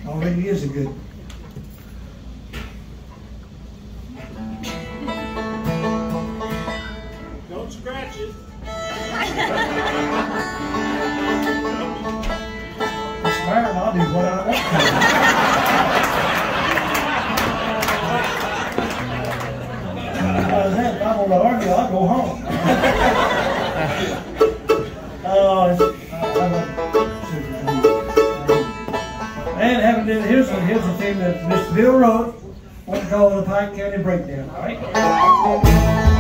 Already is a good. Don't scratch it. It's fine, I'll do what I want to. If I'm going to argue, I'll go home. And having done here's the thing that Mr. Bill wrote, what we call the Pike County Breakdown, all right?